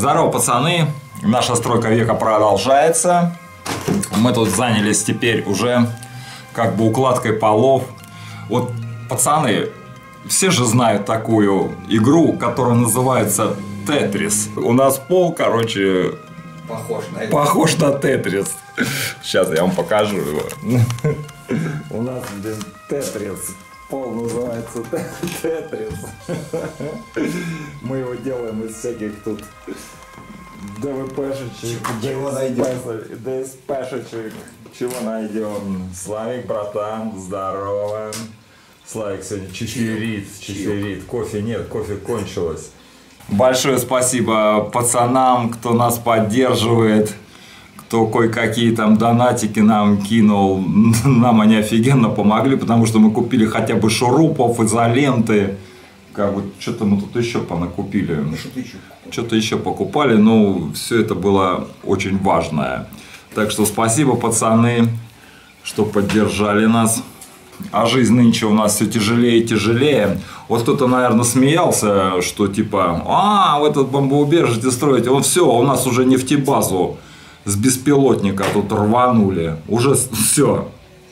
Здорово, пацаны! Наша стройка века продолжается. Мы тут занялись теперь уже как бы укладкой полов. Вот, пацаны, все же знают такую игру, которая называется Тетрис. У нас пол, короче, похож на Тетрис. Сейчас я вам покажу его. У нас, блин, Тетрис. Пол называется Тетрис. Мы его делаем из всяких тут ДВПшечек, ДСПшечек. Чего найдем? Славик, братан, здорово. Славик сегодня чиферит. Кофе нет, кофе кончилось. Большое спасибо пацанам, кто нас поддерживает. Кто кое-какие там донатики нам кинул, нам они офигенно помогли, потому что мы купили хотя бы шурупов, изоленты, как бы что-то мы тут еще понакупили, что-то еще покупали, но все это было очень важное. Так что спасибо, пацаны, что поддержали нас. А жизнь нынче у нас все тяжелее и тяжелее. Вот кто-то, наверное, смеялся, что типа, вы тут бомбоубежище строите, все, у нас уже нефтебазу с беспилотника тут рванули. Уже все.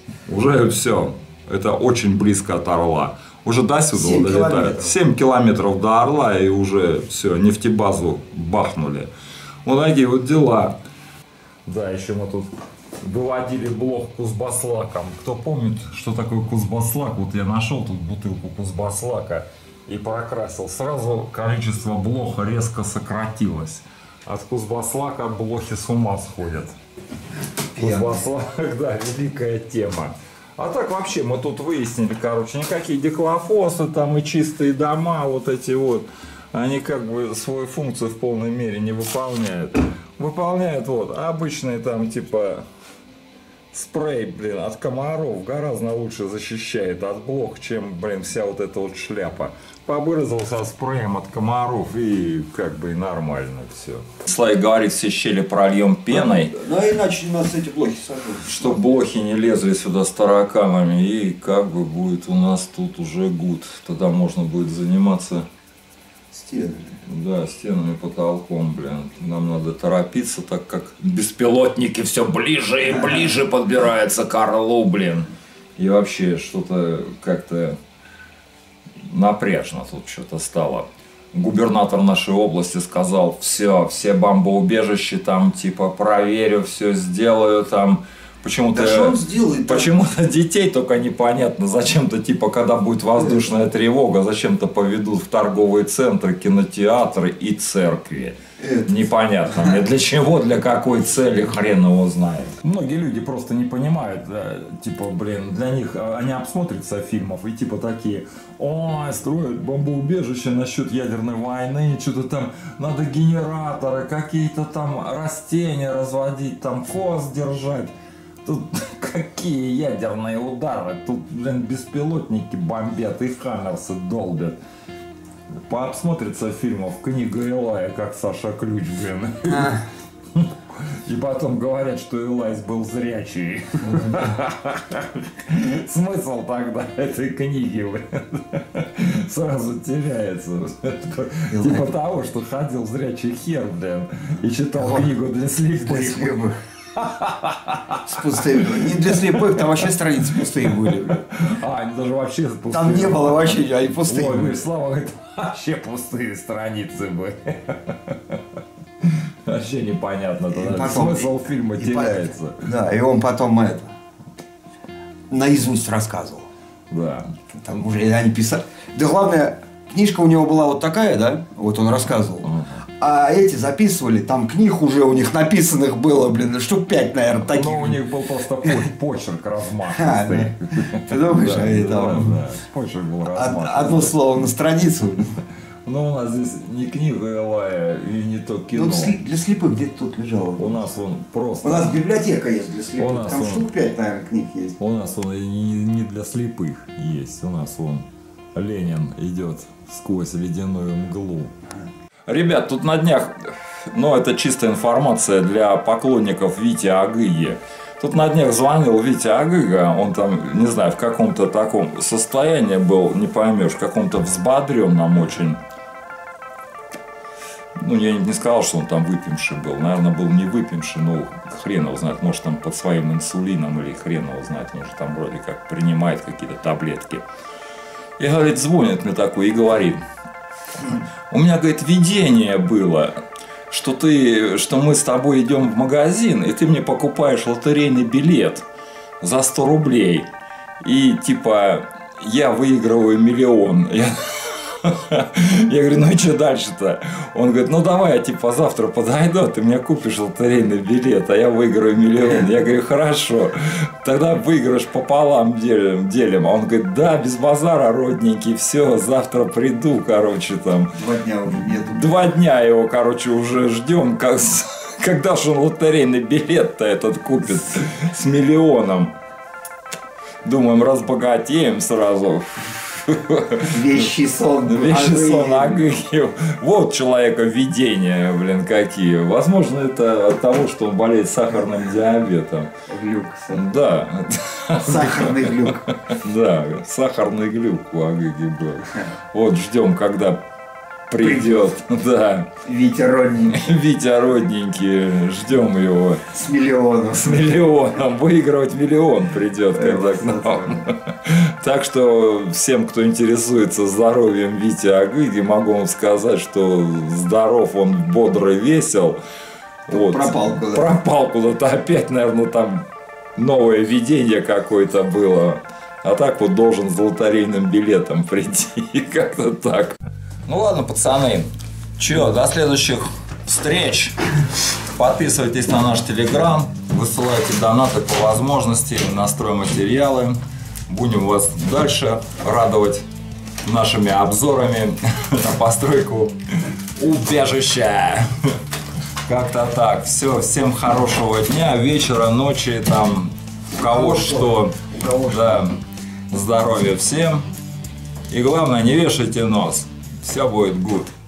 Это очень близко от Орла. Уже до сюда долетает. 7 километров до Орла и уже все, нефтебазу бахнули. Вот такие вот дела. Да, еще мы тут выводили блок кузбасслаком. Кто помнит, что такое кузбасслак? Вот я нашел тут бутылку кузбасслака и прокрасил. Сразу количество блоха резко сократилось. От кузбасслака блохи с ума сходят. Кузбасслак, да, великая тема. А так вообще мы тут выяснили, короче, никакие дихлофосы там и чистые дома, вот эти вот, они как бы свою функцию в полной мере не выполняют. Выполняют вот обычные там типа спрей, блин, от комаров гораздо лучше защищает от блох, чем, блин, вся вот эта вот шляпа. Побрызгался спреем от комаров и как бы и нормально все. Слайк говорит, все щели прольем пеной. Ну иначе у нас эти блохи сожгут. Чтобы блохи не лезли сюда с тараканами. И как бы будет у нас тут уже гуд. Тогда можно будет заниматься стенами. Да, стенами, потолком, блин. Нам надо торопиться, так как беспилотники все ближе и ближе подбираются к Орлу, блин. И вообще что-то как-то напряжно тут что-то стало. Губернатор нашей области сказал, все бомбоубежища там типа проверю, все сделаю там. Почему-то, да что он сделает? Почему-то детей только непонятно, зачем-то типа, когда будет воздушная тревога, зачем-то поведут в торговые центры, кинотеатры и церкви. Непонятно мне, для чего, для какой цели, хрен его знает. Многие люди просто не понимают, да, типа, блин, для них, они обсмотрятся фильмов и типа такие, строят бомбоубежище насчет ядерной войны, что-то там, надо генераторы, какие-то там растения разводить, там коз держать. Тут какие ядерные удары, тут, блин, беспилотники бомбят и хаммерсы долбят. Пообсмотрится фильмов «Книга Илая», как Саша Ключ, блин. И потом говорят, что Илайс был зрячий. Смысл тогда этой книги, блин, сразу теряется. Типа того, что ходил зрячий хер, блин, и читал книгу для слепых. С пустыми. Не для слепых, там вообще страницы пустые были. Они даже вообще пустые. Там не было вообще, они пустые. Ой, Слава говорит, вообще пустые страницы были. Вообще непонятно. Смысл фильма теряется. Да, и он потом наизусть рассказывал. Да. Там уже они писали. Да главное, книжка у него была вот такая, да? Вот он рассказывал. А эти записывали, там книг уже у них написанных было, блин, штук 5, наверное, таких. Ну, у них был просто почерк размахистый. Ты думаешь, они там... Почерк был размахистый. Одно слово на страницу. Но у нас здесь не книга Илая и не то кино. Для слепых где-то тут лежало. У нас он просто... У нас библиотека есть для слепых, там штук 5, наверное, книг есть. У нас он не для слепых есть, у нас он Ленин идет сквозь ледяную мглу. Ребят, тут на днях, это чистая информация для поклонников Вити Агыги. Тут на днях звонил Витя Агыга, он там, не знаю, в каком-то таком состоянии был, не поймешь, в каком-то взбодренном очень. ну, я не сказал, что он там выпивший был. Наверное, был не выпивший, но хрен его знает. Может, там под своим инсулином или хрен его знает. Может, там вроде как принимает какие-то таблетки. И, говорит, звонит мне такой и говорит: у меня, говорит, видение было, что мы с тобой идем в магазин, и ты мне покупаешь лотерейный билет за 100 рублей. И типа я выигрываю 1 миллион. Я говорю, ну и что дальше-то? Он говорит, ну давай я типа завтра подойду, ты мне купишь лотерейный билет, а я выиграю 1 миллион. Я говорю, хорошо, тогда выигрыш пополам делим. А он говорит, да, без базара, родненький, все, завтра приду, короче, там. 2 дня уже нету. 2 дня его, короче, уже ждем, когда же он лотерейный билет-то этот купит с 1 миллионом. Думаем, разбогатеем сразу. Вещий сон. Вещий сон Агыгев. Вот человека видения, блин, какие. Возможно, это от того, что он болеет сахарным диабетом. Глюк. Да. Сахарный глюк. Да, сахарный глюк у Агыги был. Вот ждем, когда придет. Да. Витя родненький. Витя родненький. Ждем его. С 1 миллионом. С 1 миллионом. Выигрывать 1 миллион придет, когда к нам. Так что всем, кто интересуется здоровьем Вити Агыги, могу вам сказать, что здоров он, бодрый, весел. Вот. Пропал куда-то. Пропал куда-то. Опять, наверное, там новое видение какое-то было. А так вот должен с лотерейным билетом прийти. Как-то так. Ну ладно, пацаны. Че, до следующих встреч. Подписывайтесь на наш телеграм. Высылайте донаты по возможности на стройматериалы. Будем вас дальше радовать нашими обзорами на постройку убежища. Как-то так. Все, всем хорошего дня, вечера, ночи, там, у кого что. Да, здоровья всем. И главное, не вешайте нос. Все будет good.